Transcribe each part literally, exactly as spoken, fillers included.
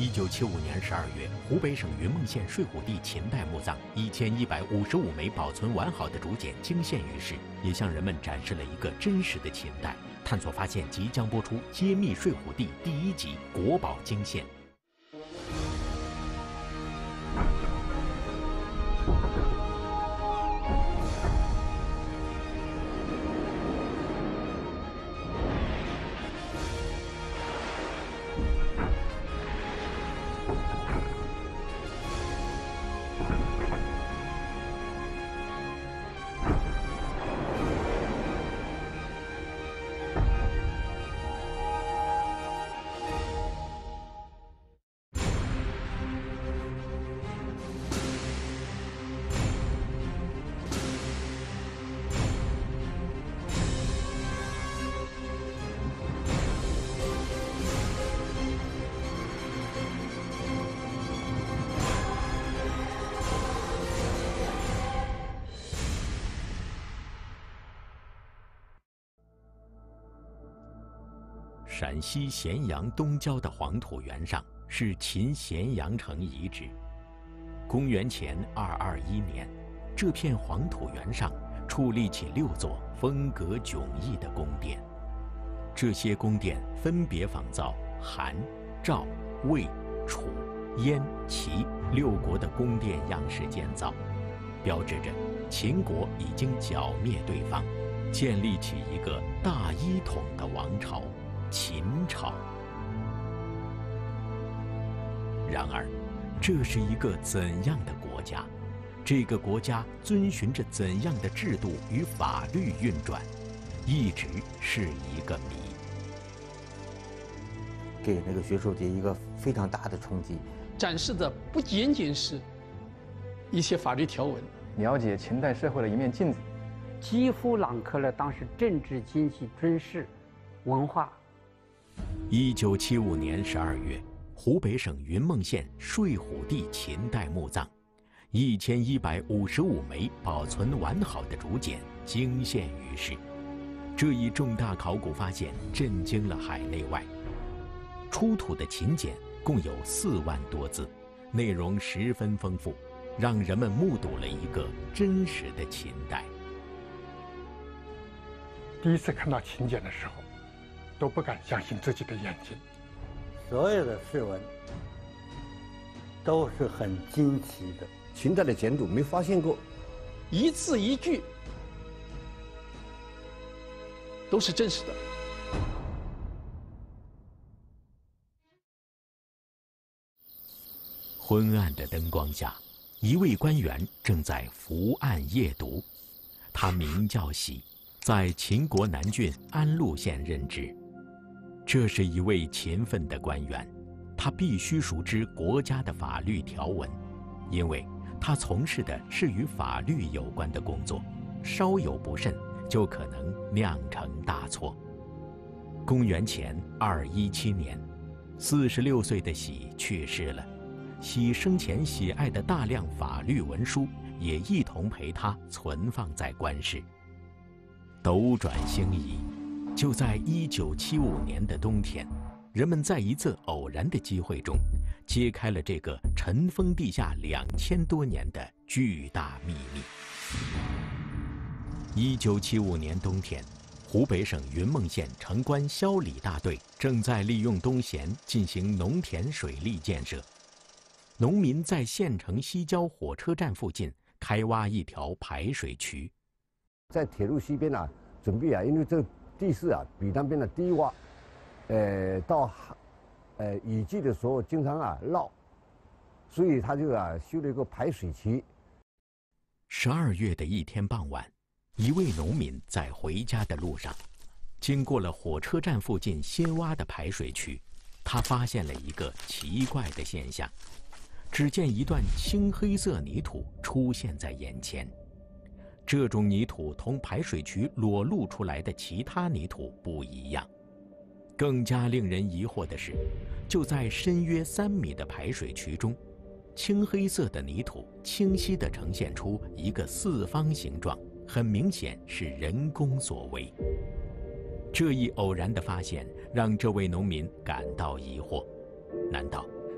一九七五年十二月，湖北省云梦县睡虎地秦代墓葬一千一百五十五枚保存完好的竹简惊现于世，也向人们展示了一个真实的秦代。探索发现即将播出《揭秘睡虎地》第一集《国宝惊现》。陕西咸阳东郊的黄土原上是秦咸阳城遗址。公元前二二一年，这片黄土原上矗立起六座风格迥异的宫殿。这些宫殿分别仿造韩、赵、魏、楚、燕、齐六国的宫殿样式建造，标志着秦国已经剿灭对方，建立起一个大一统的王朝。秦朝。然而，这是一个怎样的国家？这个国家遵循着怎样的制度与法律运转，一直是一个谜。 给那个学术界一个非常大的冲击。 展示的不仅仅是一些法律条文， 了解秦代社会的一面镜子， 几乎囊括了当时政治、经济、军事、文化。 一九七五年十二月，湖北省云梦县睡虎地秦代墓葬，一千一百五十五枚保存完好的竹简惊现于世。这一重大考古发现震惊了海内外。出土的秦简共有四万多字，内容十分丰富，让人们目睹了一个真实的秦代。 第一次看到秦简的时候，都不敢相信自己的眼睛。 所有的释文都是很惊奇的， 秦代的简牍没发现过， 一字一句都是真实的。 昏暗的灯光下，一位官员正在伏案夜读，他名叫喜，在秦国南郡安陆县任职。这是一位勤奋的官员，他必须熟知国家的法律条文，因为他从事的是与法律有关的工作，稍有不慎就可能酿成大错。公元前二一七年，四十六岁的喜去世了，喜生前喜爱的大量法律文书也一同陪他存放在官室。斗转星移，就在一九七五年的冬天，人们在一次偶然的机会中，揭开了这个尘封地下两千多年的巨大秘密。一九七五年冬天，湖北省云梦县城关萧里大队正在利用东咸进行农田水利建设。农民在县城西郊火车站附近开挖一条排水渠， 在铁路西边啊，准备啊，因为这个地势啊比那边的低洼，呃，到呃雨季的时候经常啊涝，所以他就啊修了一个排水渠。 十二月的一天傍晚，一位农民在回家的路上，经过了火车站附近新挖的排水渠，他发现了一个奇怪的现象。只见一段青黑色泥土出现在眼前，这种泥土同排水渠裸露出来的其他泥土不一样。更加令人疑惑的是，就在深约三米的排水渠中，青黑色的泥土清晰地呈现出一个四方形状，很明显是人工所为。这一偶然的发现让这位农民感到疑惑，难道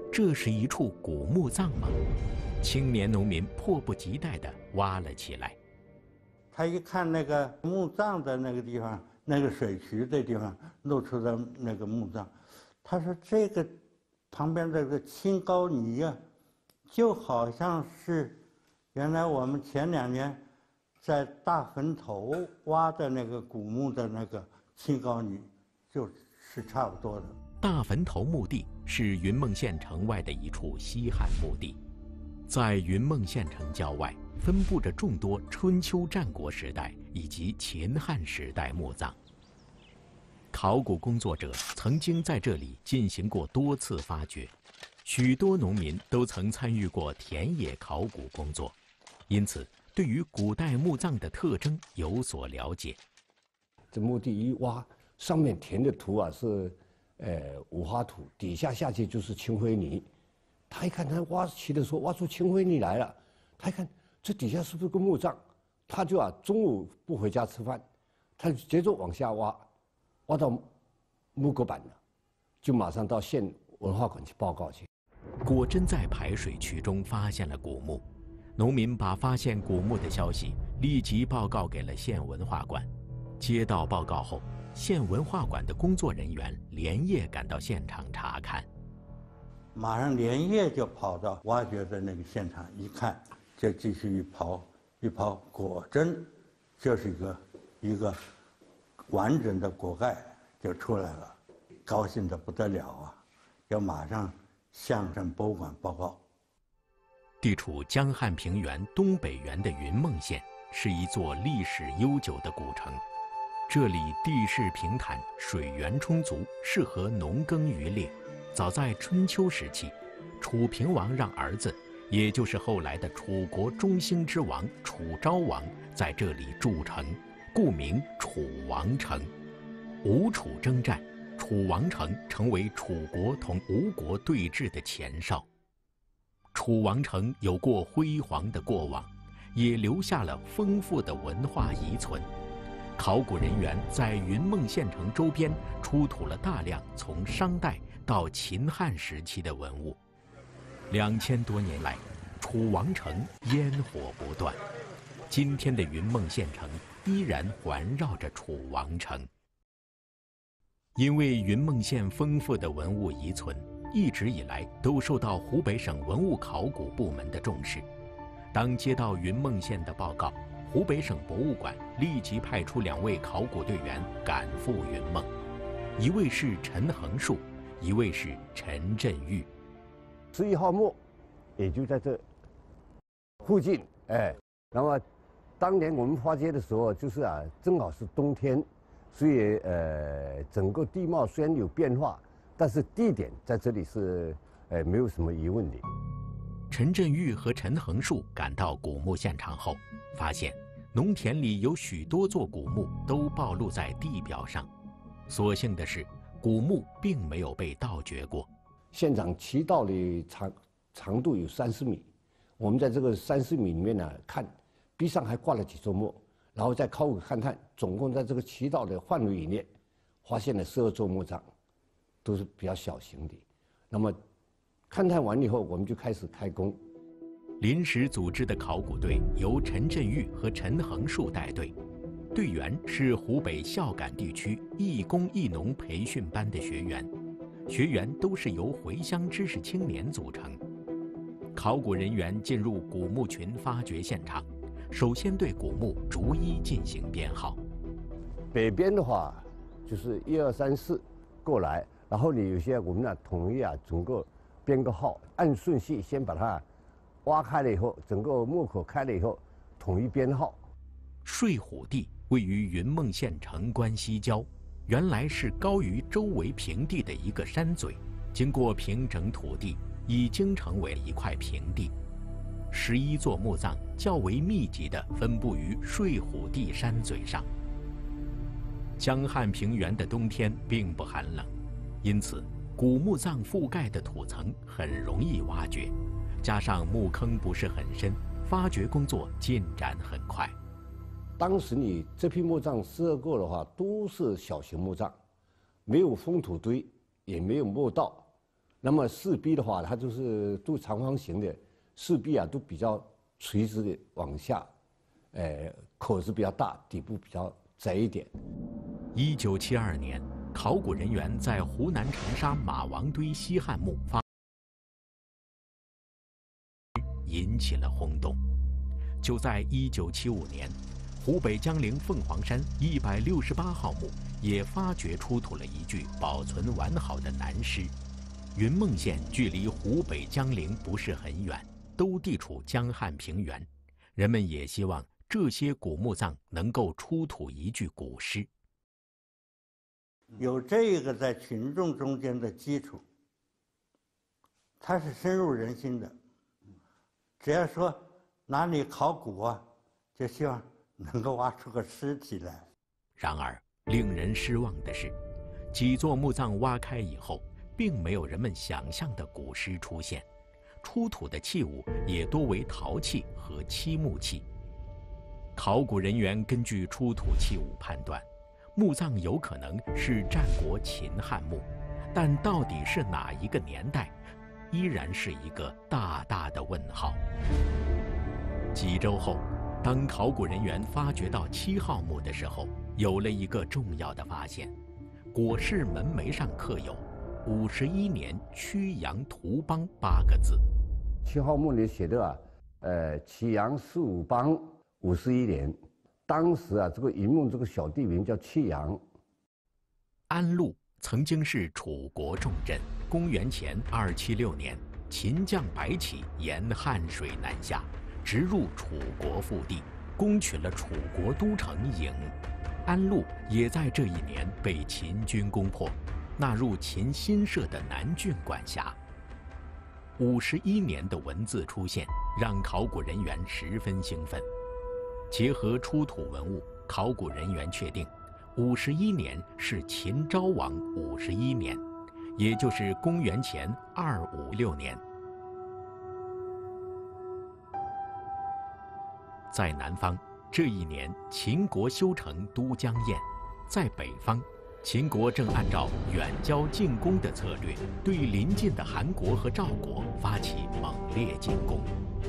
这是一处古墓葬吗？青年农民迫不及待地挖了起来。 他一看那个墓葬的那个地方，那个水渠的地方露出的那个墓葬，他说这个旁边这个青膏泥啊，就好像是原来我们前两年在大坟头挖的那个古墓的那个青膏泥，就是差不多的。 大坟头墓地是云梦县城外的一处西汉墓地，在云梦县城郊外分布着众多春秋战国时代以及秦汉时代墓葬。考古工作者曾经在这里进行过多次发掘，许多农民都曾参与过田野考古工作，因此对于古代墓葬的特征有所了解。 这墓地一挖，上面填的土啊是，呃五花土，底下下去就是青灰泥。他一看，他挖起的时候挖出青灰泥来了，他一看这底下是不是个墓葬？他就啊中午不回家吃饭，他就接着往下挖，挖到木构板了，就马上到县文化馆去报告去。 果真在排水渠中发现了古墓，农民把发现古墓的消息立即报告给了县文化馆。接到报告后，县文化馆的工作人员连夜赶到现场查看， 马上连夜就跑到挖掘的那个现场一看，就继续一刨一刨，果真就是一个一个完整的椁盖就出来了，高兴得不得了啊！要马上向镇博物馆报告。 地处江汉平原东北缘的云梦县是一座历史悠久的古城，这里地势平坦，水源充足，适合农耕渔猎。早在春秋时期，楚平王让儿子，也就是后来的楚国中兴之王楚昭王，在这里筑城，故名楚王城。吴楚征战，楚王城成为楚国同吴国对峙的前哨。楚王城有过辉煌的过往，也留下了丰富的文化遗存。考古人员在云梦县城周边出土了大量从商代到秦汉时期的文物。两千多年来，楚王城烟火不断，今天的云梦县城依然环绕着楚王城。因为云梦县丰富的文物遗存，一直以来都受到湖北省文物考古部门的重视。当接到云梦县的报告，湖北省博物馆立即派出两位考古队员赶赴云梦，一位是陈恒树，一位是陈振玉。 十一号墓也就在这附近，哎，那么当年我们发掘的时候，就是啊，正好是冬天，所以呃，整个地貌虽然有变化，但是地点在这里是呃没有什么疑问的。 陈振玉和陈恒树赶到古墓现场后，发现农田里有许多座古墓都暴露在地表上。所幸的是，古墓并没有被盗掘过。 现场渠道的长长度有三十米，我们在这个三十米里面呢，看壁上还挂了几座墓，然后再考古勘探，总共在这个渠道的范围以内，发现了十二座墓葬，都是比较小型的。那么勘探完以后，我们就开始开工。 临时组织的考古队由陈振玉和陈恒树带队，队员是湖北孝感地区义工义农培训班的学员，学员都是由回乡知识青年组成。考古人员进入古墓群发掘现场，首先对古墓逐一进行编号。 北边的话就是一二三四过来，然后你有些我们呢统一啊整个编个号，按顺序先把它挖开了以后，整个墓口开了以后，统一编号。 睡虎地位于云梦县城关西郊，原来是高于周围平地的一个山嘴，经过平整土地，已经成为一块平地。十一座墓葬较为密集地分布于睡虎地山嘴上。江汉平原的冬天并不寒冷，因此古墓葬覆盖的土层很容易挖掘，加上墓坑不是很深，发掘工作进展很快。 当时你这批墓葬十二个的话，都是小型墓葬，没有封土堆，也没有墓道， 那么四壁的话，它就是都长方形的，四壁啊都比较垂直的往下，呃，口子比较大，底部比较窄一点。 一九七二年，考古人员在湖南长沙马王堆西汉墓发引起了轰动。就在一九七五年，湖北江陵凤凰山一百六十八号墓也发掘出土了一具保存完好的男尸。云梦县距离湖北江陵不是很远，都地处江汉平原，人们也希望这些古墓葬能够出土一具古尸。 有这个在群众中间的基础，它是深入人心的。只要说哪里考古啊，就希望能够挖出个尸体来。 然而，令人失望的是，几座墓葬挖开以后，并没有人们想象的古尸出现，出土的器物也多为陶器和漆木器。考古人员根据出土器物判断，墓葬有可能是战国秦汉墓，但到底是哪一个年代，依然是一个大大的问号。几周后，当考古人员发掘到七号墓的时候，有了一个重要的发现：椁室门楣上刻有“五十一年曲阳图邦”八个字。 七号墓里写的啊，呃，曲阳四五邦五十一年。当时啊，这个云梦这个小地名叫曲阳。 安陆曾经是楚国重镇。公元前二七六年，秦将白起沿汉水南下，直入楚国腹地，攻取了楚国都城郢。安陆也在这一年被秦军攻破，纳入秦新设的南郡管辖。五十一年的文字出现，让考古人员十分兴奋。结合出土文物，考古人员确定，五十一年是秦昭王五十一年，也就是公元前二五六年。在南方，这一年秦国修成都江堰；在北方，秦国正按照远交近攻的策略，对邻近的韩国和赵国发起猛烈进攻。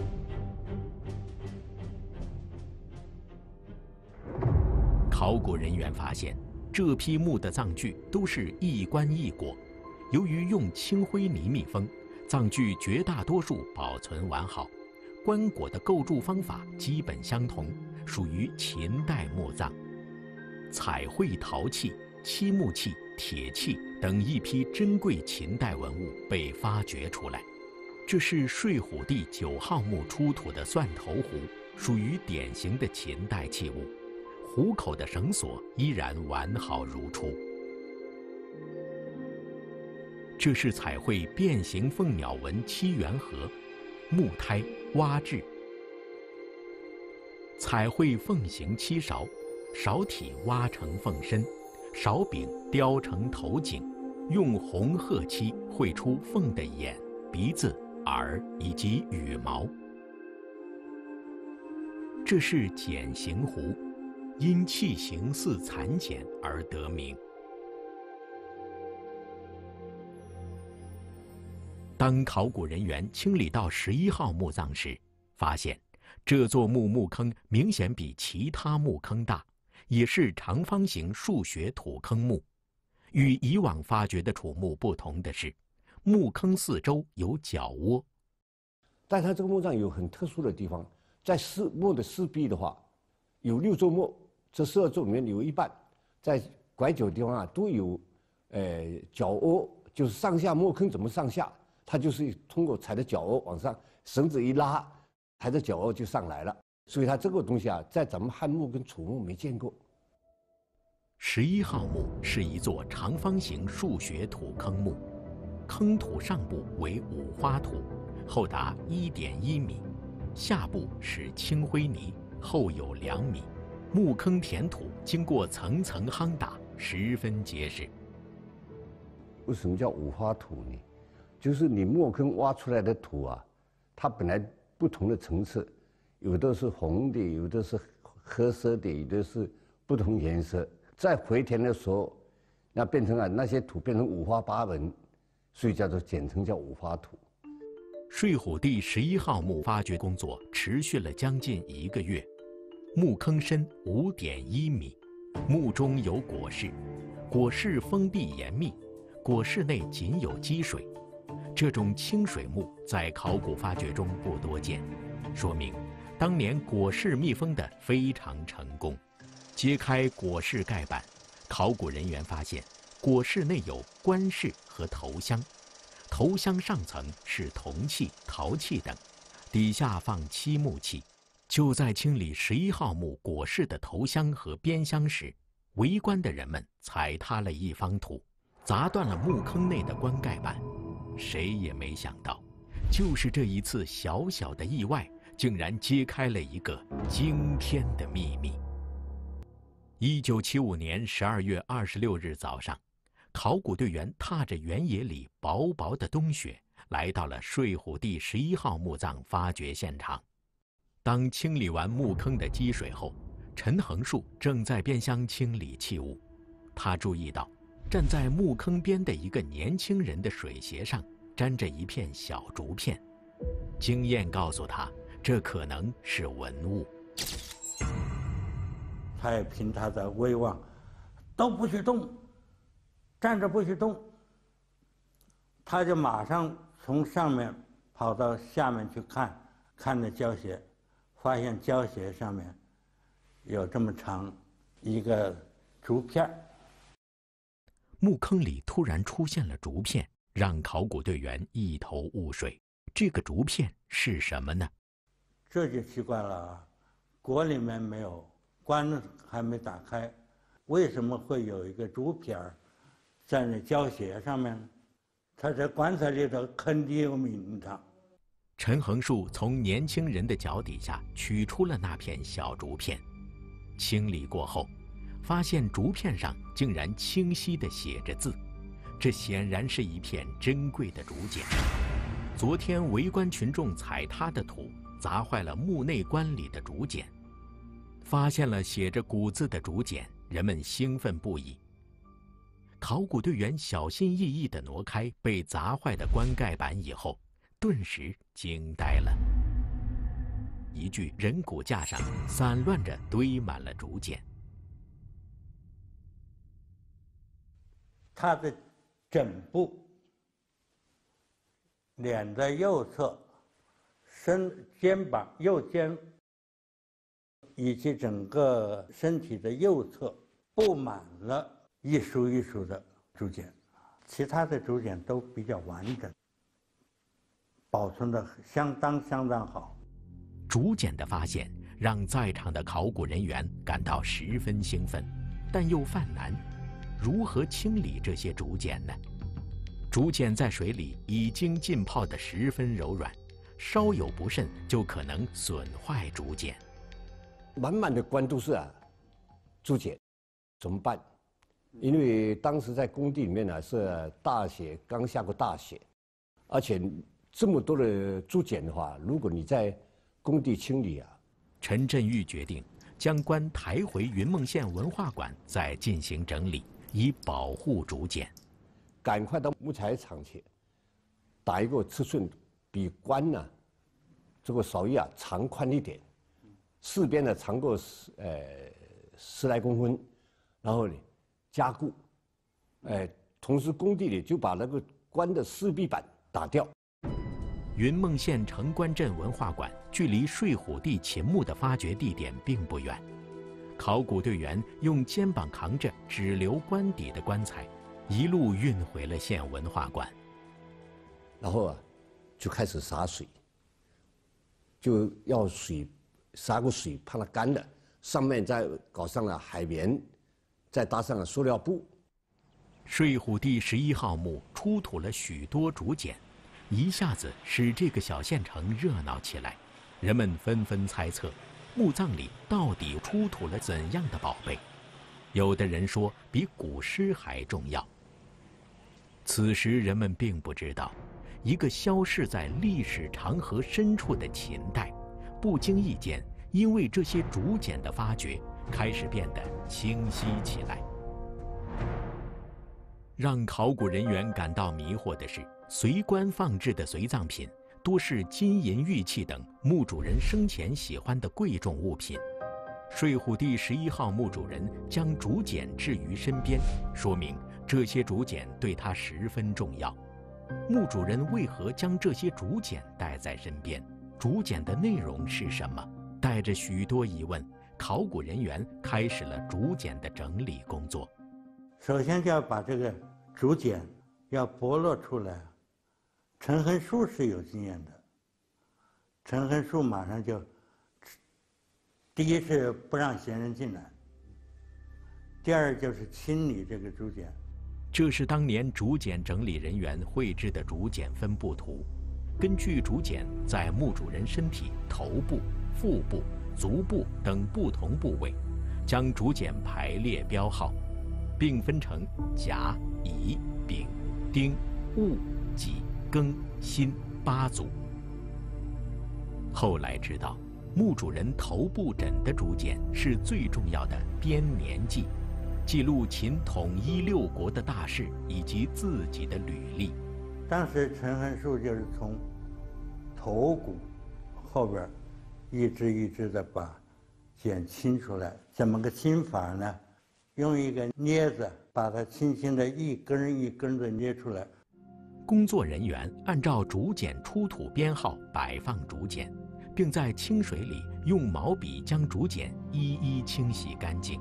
考古人员发现，这批墓的葬具都是一棺一椁，由于用青灰泥密封，葬具绝大多数保存完好，棺椁的构筑方法基本相同，属于秦代墓葬。彩绘陶器、漆木器、铁器等一批珍贵秦代文物被发掘出来。这是睡虎地九号墓出土的蒜头壶，属于典型的秦代器物。壶口的绳索依然完好如初。这是彩绘变形凤鸟纹七元盒，木胎、蛙质。彩绘凤形七勺，勺体挖成凤身，勺柄雕成头颈，用红褐漆绘出凤的眼、鼻子、耳以及羽毛。这是简形壶，因器形似蚕茧而得名。当考古人员清理到十一号墓葬时，发现这座墓墓坑明显比其他墓坑大，也是长方形数学土坑墓。与以往发掘的楚墓不同的是，墓坑四周有角窝。 但它这个墓葬有很特殊的地方，在四墓的四壁的话，有六座墓。这十二座里面有一半，在拐角地方啊都有，呃角窝，就是上下墓坑怎么上下，它就是通过踩着角窝往上，绳子一拉，踩着角窝就上来了。所以它这个东西啊，在咱们汉墓跟楚墓没见过。 十一号墓是一座长方形数学土坑墓，坑土上部为五花土，厚达一点一米，下部是青灰泥，厚有两米。墓坑填土经过层层夯打，十分结实。 为什么叫五花土呢？就是你墓坑挖出来的土啊，它本来不同的层次，有的是红的，有的是褐色的，有的是不同颜色。在回填的时候，那变成啊那些土变成五花八门， 所以叫做简称叫五花土。 睡虎地十一号墓发掘工作持续了将近一个月，墓坑深五点一米，墓中有椁室，椁室封闭严密，椁室内仅有积水。这种清水墓在考古发掘中不多见，说明当年椁室密封的非常成功。揭开椁室盖板，考古人员发现椁室内有棺饰和头箱，头箱上层是铜器、陶器等，底下放漆木器。就在清理十一号墓椁室的头箱和边箱时，围观的人们踩踏了一方土，砸断了墓坑内的棺盖板。谁也没想到，就是这一次小小的意外，竟然揭开了一个惊天的秘密。一九七五年十二月二十六日早上，考古队员踏着原野里薄薄的冬雪，来到了睡虎地十一号墓葬发掘现场。当清理完墓坑的积水后，陈恒树正在边箱清理器物。他注意到，站在墓坑边的一个年轻人的水鞋上沾着一片小竹片，经验告诉他，这可能是文物。 他也凭他的威望，都不许动，站着不许动。他就马上从上面跑到下面去看，看那胶鞋，发现胶鞋上面有这么长一个竹片。 墓坑里突然出现了竹片，让考古队员一头雾水。这个竹片是什么呢？ 这就奇怪了啊！椁里面没有，棺还没打开，为什么会有一个竹片儿在那胶鞋上面？他在棺材里头肯定有名堂。 陈恒树从年轻人的脚底下取出了那片小竹片，清理过后，发现竹片上竟然清晰地写着字，这显然是一片珍贵的竹简。昨天围观群众踩踏的土砸坏了墓内棺里的竹简，发现了写着古字的竹简，人们兴奋不已。考古队员小心翼翼地挪开被砸坏的棺盖板以后，顿时惊呆了。一具人骨架上散乱着堆满了竹简。 他的枕部、脸的右侧、身肩膀、右肩以及整个身体的右侧布满了一束一束的竹简，其他的竹简都比较完整，保存得相当相当好。 竹简的发现让在场的考古人员感到十分兴奋，但又犯难。如何清理这些竹简呢？竹简在水里已经浸泡得十分柔软，稍有不慎就可能损坏竹简。 满满的棺都是啊，竹简，怎么办？因为当时在工地里面呢是大雪，刚下过大雪，而且这么多的竹简的话，如果你在工地清理啊， 陈振玉决定将棺抬回云梦县文化馆再进行整理，以保护竹简。 赶快到木材厂去打一个尺寸比棺呢这个手艺啊长宽一点，四边呢长过十呃十来公分，然后呢加固，呃，同时工地里就把那个棺的四壁板打掉。 云梦县城关镇文化馆距离睡虎地秦墓的发掘地点并不远，考古队员用肩膀扛着只留棺底的棺材，一路运回了县文化馆。 然后啊，就开始洒水，就要水洒过水，怕它干了，上面再搞上了海绵，再搭上了塑料布。 睡虎地十一号墓出土了许多竹简，一下子使这个小县城热闹起来，人们纷纷猜测，墓葬里到底出土了怎样的宝贝？有的人说比古诗还重要。此时人们并不知道，一个消逝在历史长河深处的秦代，不经意间因为这些竹简的发掘，开始变得清晰起来。 让考古人员感到迷惑的是，随棺放置的随葬品多是金银玉器等墓主人生前喜欢的贵重物品。睡虎地十一号墓主人将竹简置于身边，说明这些竹简对他十分重要。墓主人为何将这些竹简带在身边？竹简的内容是什么？带着许多疑问，考古人员开始了竹简的整理工作。 首先就要把这个竹简要剥落出来。陈恒树是有经验的，陈恒树马上就，第一是不让闲人进来，第二就是清理这个竹简。 这是当年竹简整理人员绘制的竹简分布图，根据竹简在墓主人身体、头部、腹部、足部等不同部位，将竹简排列标号，并分成甲、乙、丙、丁、戊、己、庚、辛八组。后来知道，墓主人头部枕的竹简是最重要的编年记，记录秦统一六国的大事以及自己的履历。 当时陈恒树就是从头骨后边一支一支的把简清出来，怎么个清法呢？用一个镊子把它轻轻的一根一根的捏出来。 工作人员按照竹简出土编号摆放竹简，并在清水里用毛笔将竹简一一清洗干净。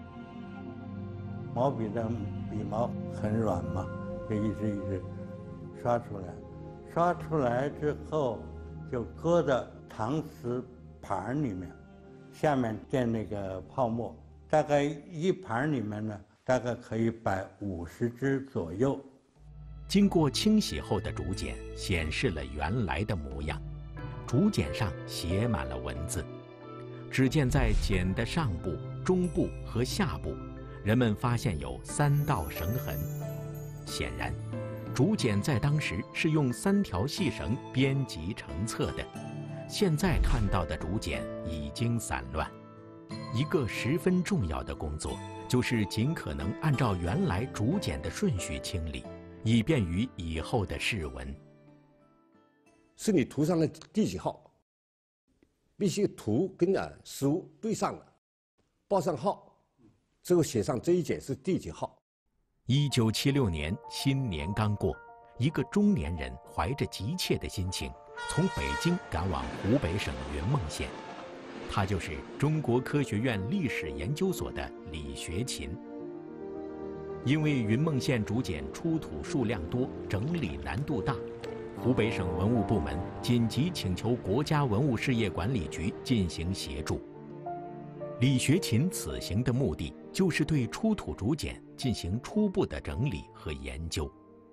毛笔的笔毛很软嘛，就一支一支刷出来，刷出来之后就搁到搪瓷盘里面，下面垫那个泡沫，大概一盘里面呢，大概可以摆五十只左右。 经过清洗后的竹简显示了原来的模样，竹简上写满了文字。只见在简的上部、中部和下部，人们发现有三道绳痕。显然，竹简在当时是用三条细绳编辑成册的，现在看到的竹简已经散乱。一个十分重要的工作就是尽可能按照原来竹简的顺序清理，以便于以后的释文。 是你图上的第几号，必须图跟啊书对上了，报上号，之后写上这一简是第几号。 一九七六年新年刚过，一个中年人怀着急切的心情，从北京赶往湖北省云梦县。他就是中国科学院历史研究所的李学勤。因为云梦县竹简出土数量多，整理难度大，湖北省文物部门紧急请求国家文物事业管理局进行协助。李学勤此行的目的就是对出土竹简进行初步的整理和研究。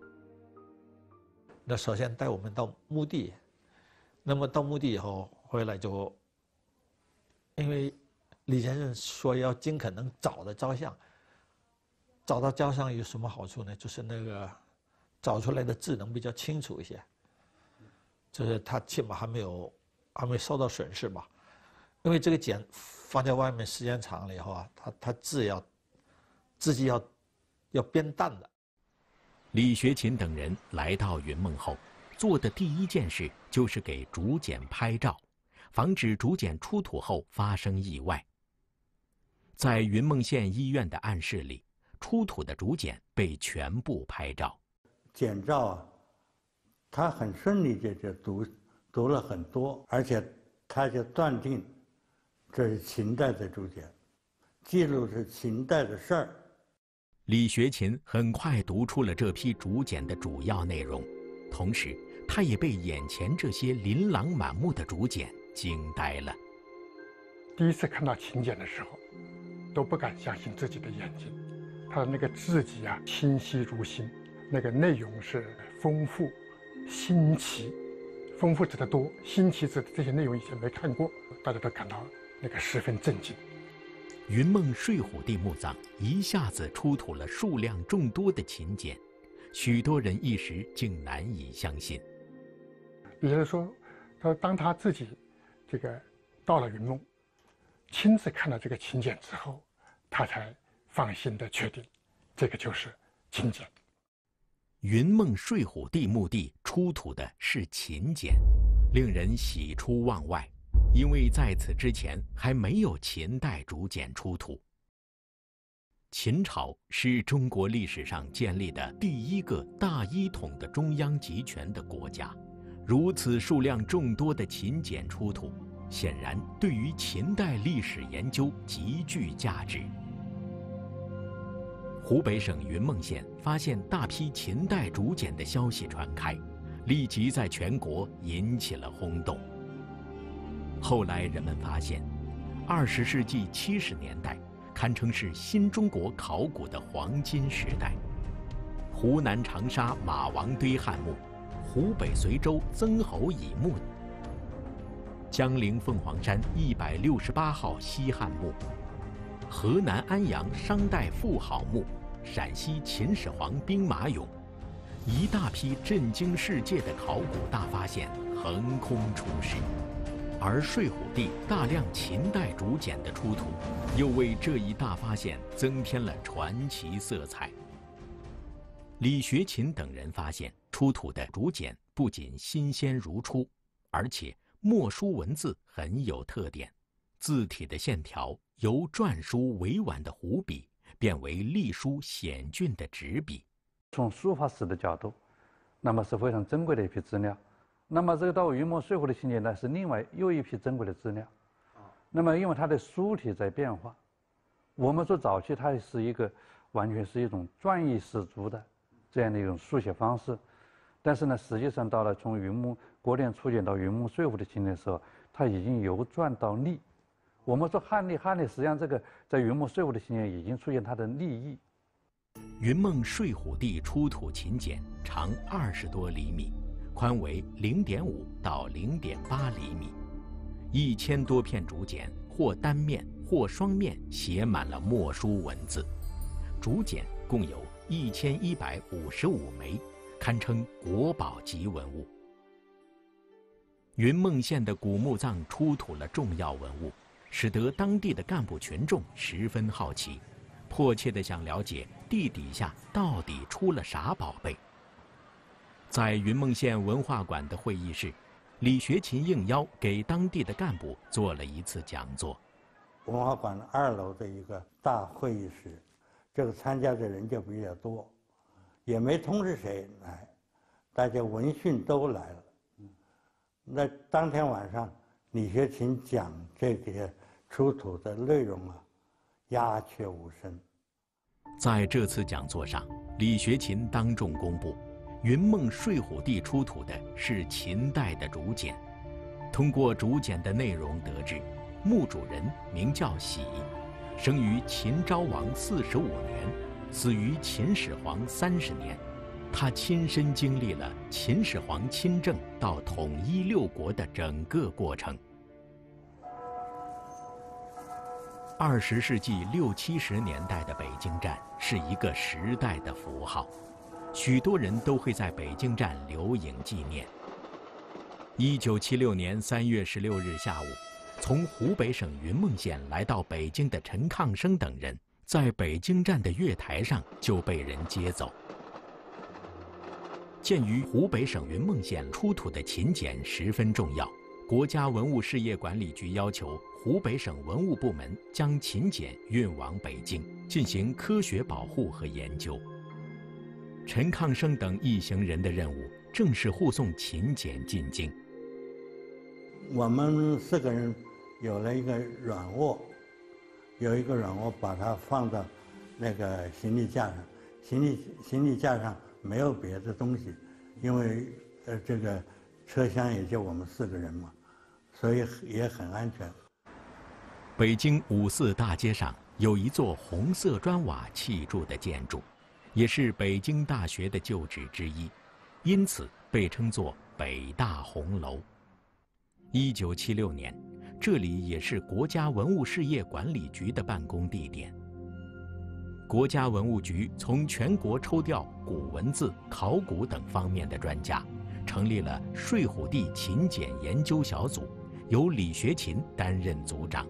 那首先带我们到墓地，那么到墓地以后回来就，因为李先生说要尽可能找的照相，找到照相有什么好处呢？就是那个找出来的字能比较清楚一些，就是它起码还没有还没受到损失吧。因为这个简放在外面时间长了以后啊，它它字要字迹要要变淡的。 李学勤等人来到云梦后，做的第一件事就是给竹简拍照，防止竹简出土后发生意外。在云梦县医院的暗室里，出土的竹简被全部拍照。 简照啊，他很顺利就就读读了很多，而且他就断定这是秦代的竹简，记录是秦代的事儿。 李学勤很快读出了这批竹简的主要内容，同时他也被眼前这些琳琅满目的竹简惊呆了。 第一次看到秦简的时候，都不敢相信自己的眼睛，它的那个字迹啊，清晰如新，那个内容是丰富、新奇。丰富指的多，新奇指的这些内容以前没看过，大家都感到那个十分震惊。 云梦睡虎地墓葬一下子出土了数量众多的秦简，许多人一时竟难以相信。 李先生说，他说当他自己这个到了云梦，亲自看到这个秦简之后，他才放心的确定，这个就是秦简。 云梦睡虎地墓地出土的是秦简，令人喜出望外，因为在此之前还没有秦代竹简出土。秦朝是中国历史上建立的第一个大一统的中央集权的国家，如此数量众多的秦简出土，显然对于秦代历史研究极具价值。湖北省云梦县发现大批秦代竹简的消息传开，立即在全国引起了轰动。后来人们发现，二十世纪七十年代堪称是新中国考古的黄金时代。湖南长沙马王堆汉墓、湖北随州曾侯乙墓、江陵凤凰山一百六十八号西汉墓、河南安阳商代妇好墓、陕西秦始皇兵马俑，一大批震惊世界的考古大发现横空出世。而睡虎地大量秦代竹简的出土，又为这一大发现增添了传奇色彩。李学勤等人发现，出土的竹简不仅新鲜如初，而且墨书文字很有特点，字体的线条由篆书委婉的湖笔变为隶书险峻的纸笔。 从书法史的角度，那么是非常珍贵的一批资料。那么这个到云梦睡虎的秦简呢，是另外又一批珍贵的资料。那么因为它的书体在变化，我们说早期它是一个完全是一种篆意十足的这样的一种书写方式，但是呢，实际上到了从云梦国典初简到云梦睡虎的秦简的时候，它已经由篆到隶。我们说汉隶，汉隶实际上这个在云梦睡虎的秦简已经出现它的隶意。 云梦睡虎地出土秦简长二十多厘米，宽为零点五到零点八厘米，一千多片竹简或单面或双面写满了墨书文字。竹简共有一千一百五十五枚，堪称国宝级文物。云梦县的古墓葬出土了重要文物，使得当地的干部群众十分好奇，迫切地想了解地底下到底出了啥宝贝。在云梦县文化馆的会议室，李学勤应邀给当地的干部做了一次讲座。 文化馆二楼的一个大会议室，这个参加的人就比较多，也没通知谁来，大家闻讯都来了。那当天晚上，李学勤讲这些出土的内容啊，鸦雀无声。 在这次讲座上，李学勤当众公布，云梦睡虎地出土的是秦代的竹简。通过竹简的内容得知，墓主人名叫喜，生于秦昭王四十五年，死于秦始皇三十年。他亲身经历了秦始皇亲政到统一六国的整个过程。二十世纪六七十年代的北京站是一个时代的符号，许多人都会在北京站留影纪念。一九七六年三月十六日下午，从湖北省云梦县来到北京的陈抗生等人，在北京站的月台上就被人接走。鉴于湖北省云梦县出土的秦简十分重要，国家文物事业管理局要求湖北省文物部门将秦简运往北京，进行科学保护和研究。陈抗生等一行人的任务正是护送秦简进京。 我们四个人有了一个软卧，有一个软卧把它放到那个行李架上，行李行李架上没有别的东西，因为呃这个车厢也就我们四个人嘛，所以也很安全。 北京五四大街上有一座红色砖瓦砌筑的建筑，也是北京大学的旧址之一，因此被称作北大红楼。一九七六年，这里也是国家文物事业管理局的办公地点。国家文物局从全国抽调古文字、考古等方面的专家，成立了睡虎地秦简研究小组，由李学勤担任组长。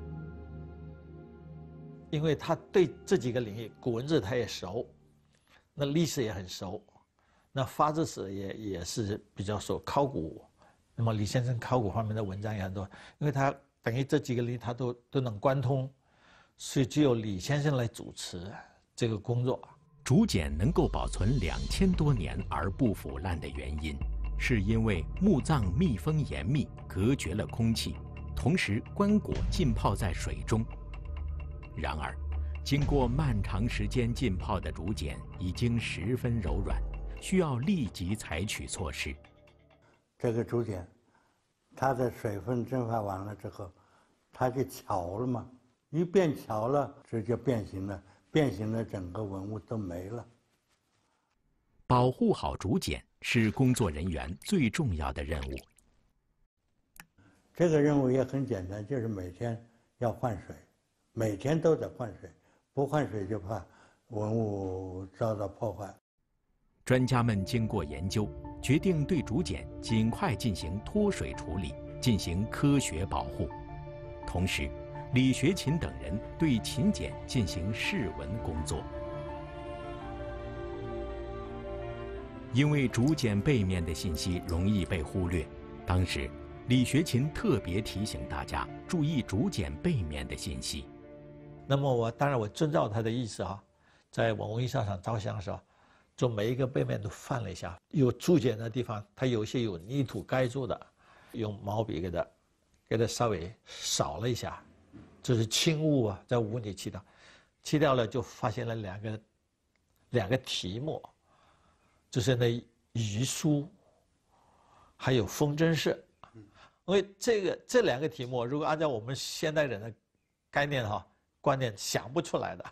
因为他对这几个领域，古文字他也熟， 那历史也很熟，那法治史也也是比较熟，考古，那么李先生考古方面的文章也很多，因为他等于这几个领域他都都能贯通，所以只有李先生来主持这个工作。 竹简能够保存两千多年而不腐烂的原因，是因为墓葬密封严密，隔绝了空气，同时棺椁浸泡在水中。然而，经过漫长时间浸泡的竹简已经十分柔软，需要立即采取措施。 这个竹简，它的水分蒸发完了之后，它就巧了嘛，一变巧了，这就变形了。变形的整个文物都没了。 保护好竹简是工作人员最重要的任务。 这个任务也很简单，就是每天要换水，每天都得换水，不换水就怕文物遭到破坏。 专家们经过研究，决定对竹简尽快进行脱水处理，进行科学保护，同时李学勤等人对秦简进行试文工作。因为竹简背面的信息容易被忽略，当时李学勤特别提醒大家注意竹简背面的信息。 那么我当然我遵照他的意思啊，在文物印刷厂照相的时候，就每一个背面都翻了一下，有竹简的地方，它有些有泥土盖住的，用毛笔给它给它稍微扫了一下。就是轻雾啊，在雾里去掉，去掉了就发现了两个两个题目，就是那遗书，还有风筝式。因为这个这两个题目，如果按照我们现代人的概念哈观念，想不出来的。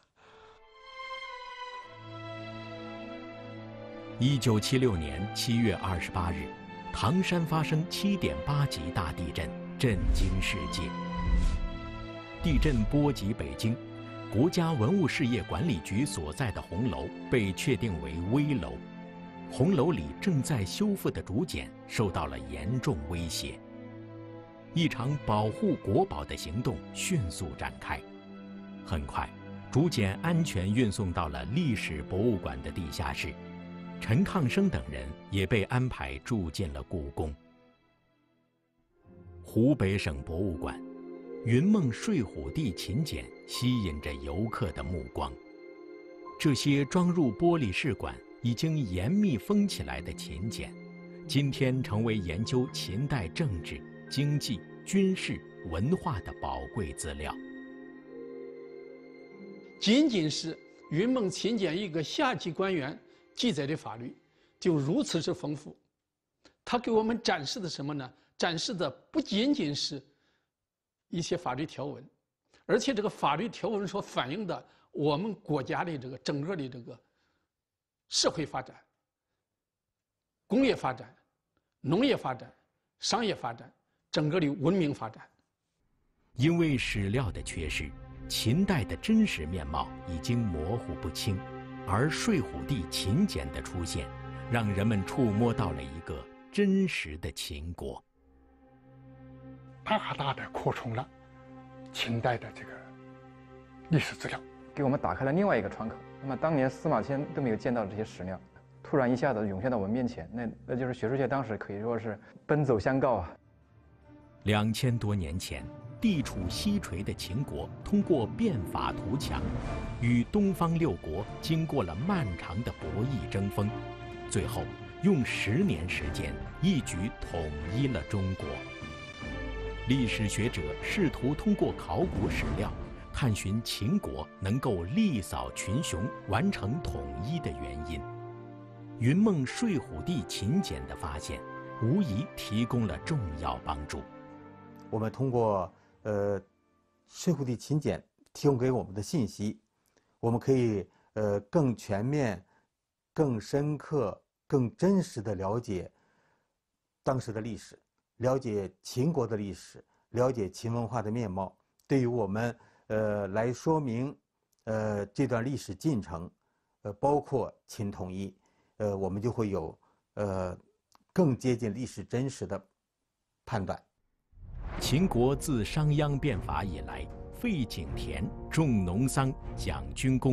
一九七六年七月二十八日，唐山发生七点八级大地震，震惊世界。地震波及北京，国家文物事业管理局所在的红楼被确定为危楼，红楼里正在修复的竹简受到了严重威胁。一场保护国宝的行动迅速展开，很快，竹简安全运送到了历史博物馆的地下室，陈抗生等人也被安排住进了故宫。湖北省博物馆。云梦睡虎地秦简吸引着游客的目光。这些装入玻璃试管、已经严密封起来的秦简，今天成为研究秦代政治、经济、军事、文化的宝贵资料。 仅仅是云梦秦简一个下级官员记载的法律，就如此之丰富。它给我们展示的什么呢？展示的不仅仅是一些法律条文，而且这个法律条文所反映的我们国家的这个整个的这个社会发展、工业发展、农业发展、商业发展，整个的文明发展。 因为史料的缺失，秦代的真实面貌已经模糊不清，而睡虎地秦简的出现，让人们触摸到了一个真实的秦国。 大大的扩充了秦代的这个历史资料， 给我们打开了另外一个窗口。那么当年司马迁都没有见到这些史料，突然一下子涌现到我们面前，那那就是学术界当时可以说是奔走相告啊。 两千多年前，地处西陲的秦国通过变法图强，与东方六国经过了漫长的博弈争锋，最后用十年时间一举统一了中国。历史学者试图通过考古史料，探寻秦国能够力扫群雄、完成统一的原因。云梦睡虎地秦简的发现，无疑提供了重要帮助。 我们通过呃睡虎地秦简提供给我们的信息，我们可以呃更全面、更深刻、更真实地了解当时的历史。了解秦国的历史，了解秦文化的面貌，对于我们呃来说明呃这段历史进程，呃包括秦统一，呃我们就会有呃更接近历史真实的判断。 秦国自商鞅变法以来，废井田、重农桑、讲军功，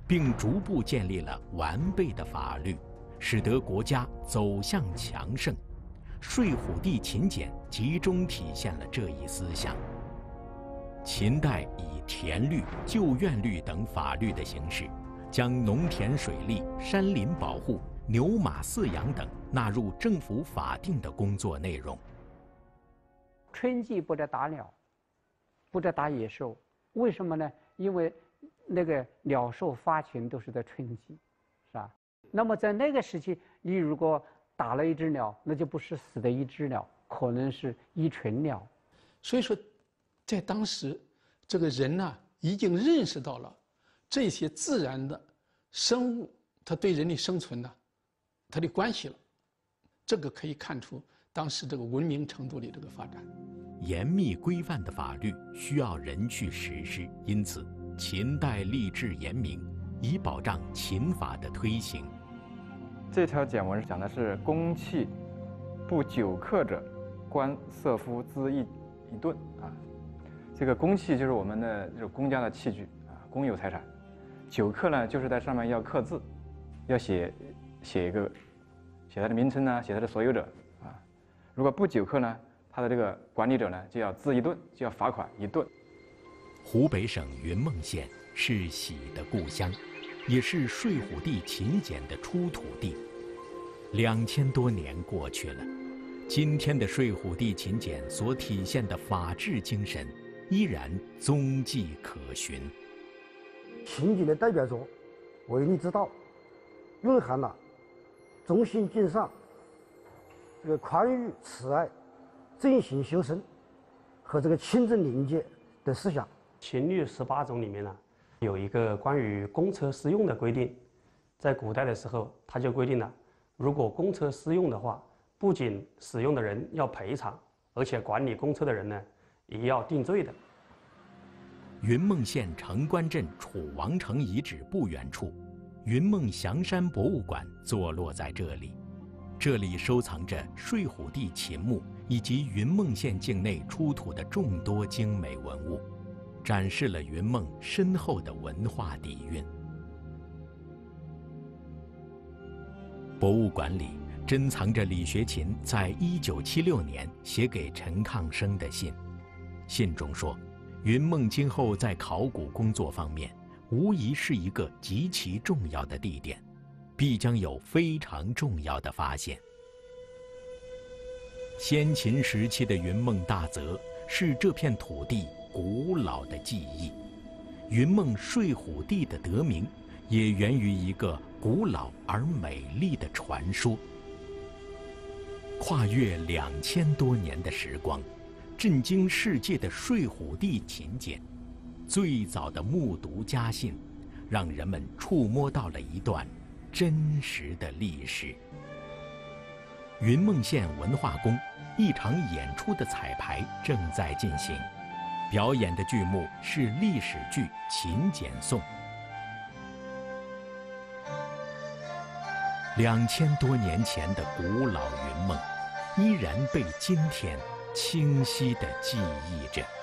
并逐步建立了完备的法律，使得国家走向强盛。睡虎地秦简集中体现了这一思想。秦代以田律、旧院律等法律的形式，将农田水利、山林保护、牛马饲养等纳入政府法定的工作内容。 春季不得打鸟，不得打野兽，为什么呢？因为那个鸟兽发情都是在春季，是吧？那么在那个时期，你如果打了一只鸟，那就不是死的一只鸟，可能是一群鸟。 所以说，在当时，这个人呢、啊、已经认识到了这些自然的生物它对人的生存呢、啊，它的关系了。这个可以看出当时这个文明程度的这个发展。 严密规范的法律需要人去实施，因此秦代立志严明，以保障秦法的推行。 这条简文讲的是公器不久克者，官色夫资一一顿啊。这个公器就是我们的这种公家的器具啊，公有财产。久克呢，就是在上面要刻字，要写写一个写他的名称呢，写他的所有者啊。如果不久克呢，他的这个管理者呢就要资一顿，就要罚款一顿。 湖北省云梦县是喜的故乡，也是睡虎地秦简的出土地。两千多年过去了，今天的睡虎地秦简所体现的法治精神依然踪迹可寻。 秦简的代表作《为利之道》蕴含了忠信敬上、这个宽裕慈爱、正行修身和这个清正廉洁的思想。 秦律十八种里面呢，有一个关于公车私用的规定。在古代的时候，它就规定了，如果公车私用的话，不仅使用的人要赔偿，而且管理公车的人呢，也要定罪的。 云梦县城关镇楚王城遗址不远处，云梦祥山博物馆坐落在这里。这里收藏着睡虎地秦墓以及云梦县境内出土的众多精美文物，展示了云梦深厚的文化底蕴。博物馆里珍藏着李学勤在一九七六年写给陈抗生的信，信中说，云梦今后在考古工作方面，无疑是一个极其重要的地点，必将有非常重要的发现。先秦时期的云梦大泽是这片土地古老的记忆，云梦睡虎地的得名也源于一个古老而美丽的传说。跨越两千多年的时光，震惊世界的睡虎地秦简，最早的木牍家信，让人们触摸到了一段真实的历史。云梦县文化宫一场演出的彩排正在进行，表演的剧目是历史剧《秦简颂》。两千多年前的古老云梦，依然被今天清晰地记忆着。